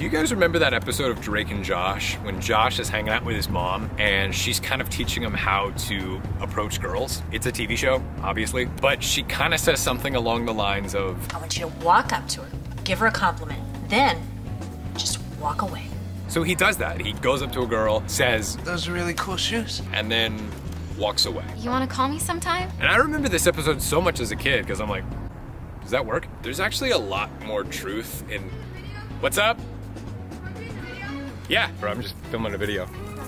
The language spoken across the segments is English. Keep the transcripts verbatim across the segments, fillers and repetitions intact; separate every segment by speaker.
Speaker 1: Do you guys remember that episode of Drake and Josh when Josh is hanging out with his mom and she's kind of teaching him how to approach girls? It's a T V show, obviously, but she kind of says something along the lines of,
Speaker 2: I want you to walk up to her, give her a compliment, then just walk away.
Speaker 1: So he does that. He goes up to a girl, says,
Speaker 3: those are really cool shoes,
Speaker 1: and then walks away.
Speaker 4: You want to call me sometime?
Speaker 1: And I remember this episode so much as a kid because I'm like, does that work? There's actually a lot more truth in, what's up? Yeah, bro, I'm just filming a video.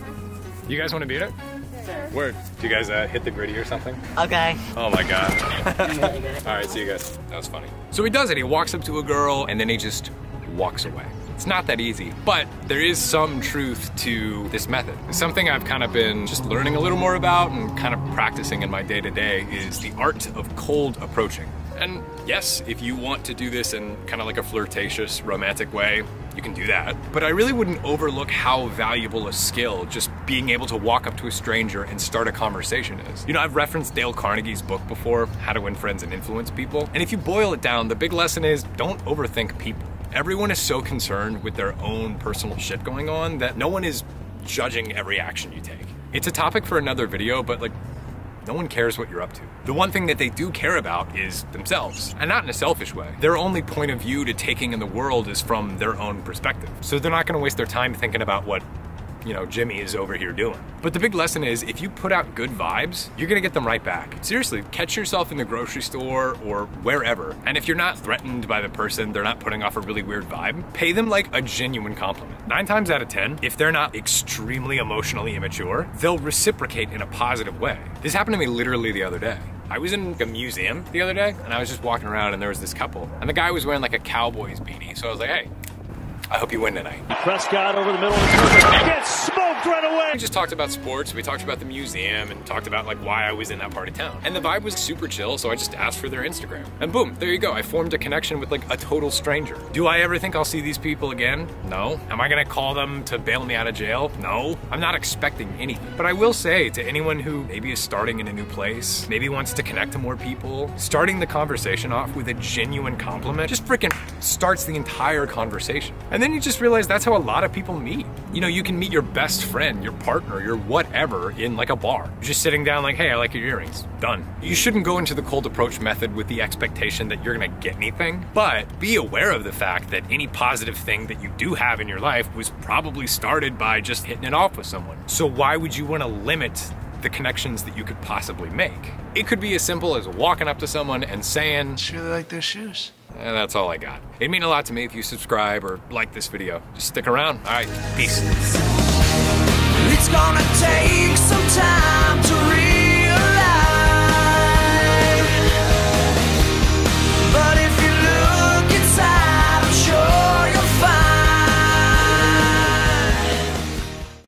Speaker 1: You guys want to be in it? Sure. Word. Do you guys uh, hit the gritty or something?
Speaker 5: Okay.
Speaker 1: Oh my God. All right, see you guys. That was funny. So he does it. He walks up to a girl and then he just walks away. It's not that easy, but there is some truth to this method. Something I've kind of been just learning a little more about and kind of practicing in my day-to-day is the art of cold approaching. And yes, if you want to do this in kind of like a flirtatious, romantic way, you can do that. But I really wouldn't overlook how valuable a skill just being able to walk up to a stranger and start a conversation is. You know, I've referenced Dale Carnegie's book before, How to Win Friends and Influence People. And if you boil it down, the big lesson is don't overthink people. Everyone is so concerned with their own personal shit going on that no one is judging every action you take. It's a topic for another video, but like, no one cares what you're up to. The one thing that they do care about is themselves, and not in a selfish way. Their only point of view to taking in the world is from their own perspective. So they're not gonna waste their time thinking about what, you know, Jimmy is over here doing. But the big lesson is if you put out good vibes, you're gonna get them right back. Seriously, catch yourself in the grocery store or wherever, and if you're not threatened by the person, they're not putting off a really weird vibe, pay them like a genuine compliment. Nine times out of ten, if they're not extremely emotionally immature, they'll reciprocate in a positive way. This happened to me literally the other day. I was in a museum the other day, and I was just walking around and there was this couple, and the guy was wearing like a Cowboys beanie, so I was like, hey, I hope you win tonight.
Speaker 6: Prescott over the middle of the field. Gets smoked right away.
Speaker 1: We just talked about sports. We talked about the museum and talked about like why I was in that part of town. And the vibe was super chill, so I just asked for their Instagram. And boom, there you go. I formed a connection with like a total stranger. Do I ever think I'll see these people again? No. Am I gonna call them to bail me out of jail? No. I'm not expecting anything. But I will say to anyone who maybe is starting in a new place, maybe wants to connect to more people, starting the conversation off with a genuine compliment just freaking starts the entire conversation. And then you just realize that's how a lot of people meet. You know, you can meet your best friend, your partner, your whatever in like a bar. You're just sitting down like, hey, I like your earrings. Done. You shouldn't go into the cold approach method with the expectation that you're gonna get anything, but be aware of the fact that any positive thing that you do have in your life was probably started by just hitting it off with someone. So why would you wanna limit the connections that you could possibly make? It could be as simple as walking up to someone and saying,
Speaker 3: I just really like their shoes.
Speaker 1: And that's all I got. It'd mean a lot to me if you subscribe or like this video. Just stick around. All right, peace.
Speaker 7: It's gonna take some time.